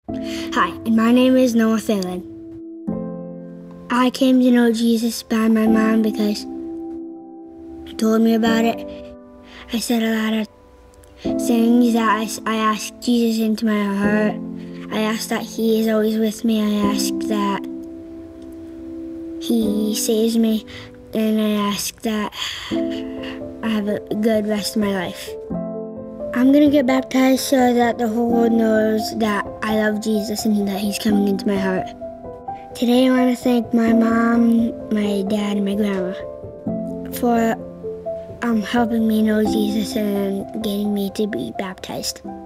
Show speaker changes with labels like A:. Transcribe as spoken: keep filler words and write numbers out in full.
A: Hi, and my name is Noah Thelen. I came to know Jesus by my mom because she told me about it. I said a lot of things that I, I asked Jesus into my heart. I asked that He is always with me. I asked that He saves me. And I ask that I have a good rest of my life. I'm gonna get baptized so that the whole world knows that I love Jesus and that He's coming into my heart. Today I want to thank my mom, my dad, and my grandma for um, helping me know Jesus and getting me to be baptized.